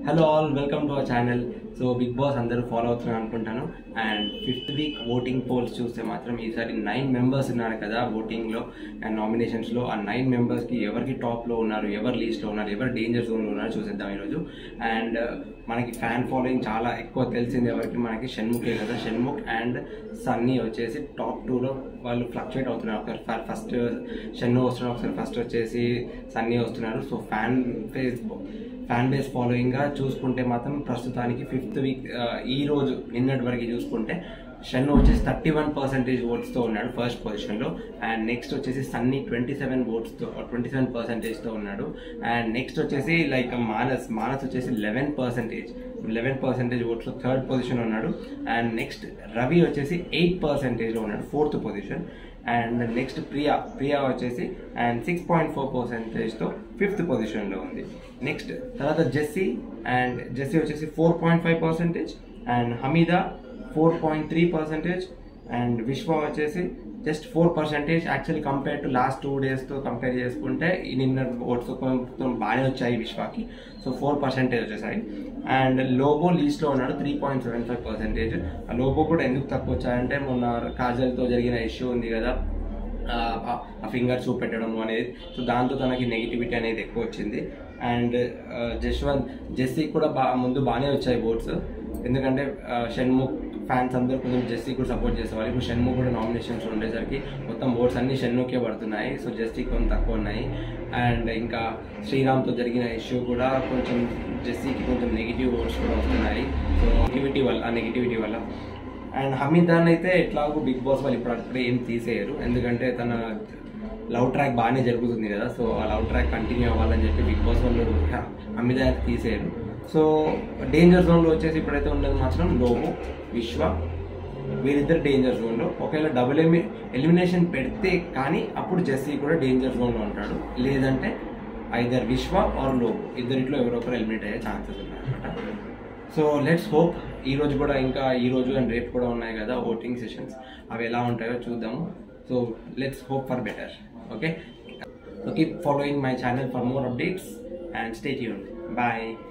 Hello all, welcome to our channel. So BiggBoss అందరూ follow అవుతున్నారు అనుకుంటాను. And 5th week voting poles చూస్తే మాత్రం ఈసారి 9 మెంబర్స్ ఉన్నారు కదా ఓటింగ్లో అండ్ నామినేషన్స్లో. ఆ 9 మెంబర్స్కి ఎవరికి టాప్లో ఉన్నారు, ఎవరు లీస్ట్లో ఉన్నారు, ఎవరు డేంజర్ జోన్లో ఉన్నారు చూసేద్దాం ఈరోజు. అండ్ మనకి ఫ్యాన్ ఫాలోయింగ్ చాలా ఎక్కువ తెలిసింది ఎవరికి, మనకి షణ్ముఖే కదా. షణ్ముఖ్ అండ్ సన్నీ వచ్చేసి టాప్ 2లో వాళ్ళు ఫ్లక్చుయేట్ అవుతున్నారు. ఒకసారి ఫస్ట్ షన్ను వస్తున్నారు, ఒకసారి ఫస్ట్ వచ్చేసి సన్నీ వస్తున్నారు. సో ఫ్యాన్ బేస్ ఫాలోయింగ్గా చూసుకుంటే మాత్రం ప్రస్తుతానికి 5th వీక్ ఈ రోజు నిన్నటి వరకు చూసుకుంటే షన్ను వచ్చేసి 31% ఓట్స్తో ఉన్నాడు ఫస్ట్ పొజిషన్లో. అండ్ నెక్స్ట్ వచ్చేసి సన్నీ 27% ఉన్నాడు. అండ్ నెక్స్ట్ వచ్చేసి లైక్ మానస్ వచ్చేసి 11% ఓట్స్లో థర్డ్ పొజిషన్ ఉన్నాడు. అండ్ నెక్స్ట్ రవి వచ్చేసి 8%లో ఉన్నాడు 4th position. And next Priya వచ్చేసి అండ్ 6.4%తో 5th పొజిషన్లో ఉంది. నెక్స్ట్ తర్వాత జెస్సీ వచ్చేసి 4.5%. అండ్ హమీదా 4.3%. అండ్ విశ్వ వచ్చేసి just 4%. Actually compare to last 2 డేస్తో కంపేర్ చేసుకుంటే నిన్న ఓట్స్ కొంచెం బాగానే వచ్చాయి విశ్వాకి. సో 4% వచ్చేసాయి. అండ్ లోబో లీస్ట్లో ఉన్నాడు 3.75%. ఆ లోబో కూడా ఎందుకు తక్కువ వచ్చాయంటే మొన్న కాజల్తో జరిగిన ఇష్యూ ఉంది కదా, ఆ ఫింగర్ చూపెట్టడం అనేది. సో దాంతో తనకి నెగిటివిటీ అనేది ఎక్కువ వచ్చింది. అండ్ జెస్సీ కూడా ముందు బాగానే వచ్చాయి ఓట్స్, ఎందుకంటే షణ్ముఖ్ ఫ్యాన్స్ అందరూ కొంచెం జెస్సీ కూడా సపోర్ట్ చేసేవాళ్ళు. ఇప్పుడు షణ్ముఖ్ కూడా నామినేషన్స్ ఉండేసరికి మొత్తం ఓట్స్ అన్నీ షణ్ముఖే పడుతున్నాయి. సో జెస్సీ కొంచెం తక్కువ ఉన్నాయి. అండ్ ఇంకా శ్రీరామ్తో జరిగిన ఇష్యూ కూడా కొంచెం జెస్సీకి కొంచెం నెగిటివ్ ఓట్స్ కూడా వస్తున్నాయి. సో నెగిటివిటీ వల్ల. అండ్ హమీదాన్ అయితే ఎట్లాగో బిగ్ బాస్ వాళ్ళు ఇప్పుడే ఏం తీసేయరు, ఎందుకంటే తన లవ్ ట్రాక్ బాగానే జరుగుతుంది కదా. సో ఆ లవ్ ట్రాక్ కంటిన్యూ అవ్వాలని చెప్పి బిగ్ బాస్ వాళ్ళు హమీదాన్ తీసేయరు. సో డేంజర్ జోన్లో వచ్చేసి ఇప్పుడైతే ఉన్నది మాత్రం లోబో, విశ్వ, వీరిద్దరు డేంజర్ జోన్లో. ఒకవేళ డబుల్ ఎలిమినేషన్ పెడితే కానీ అప్పుడు జెస్సీ కూడా డేంజర్ జోన్లో ఉంటాడు, లేదంటే ఐదర్ విశ్వ ఆర్ లోబో ఇద్దరిట్లో ఎవరో ఒకరు ఎలిమినేట్ అయ్యే ఛాన్సెస్ ఉన్నాయన్నమాట. సో లెట్స్ హోప్ ఈరోజు కూడా, ఇంకా ఈరోజు అండ్ రేపు కూడా ఉన్నాయి కదా ఓటింగ్ సెషన్స్, అవి ఎలా ఉంటాయో చూద్దాము. So let's hope for better. Okay, so keep following my channel for more updates and stay tuned. Bye.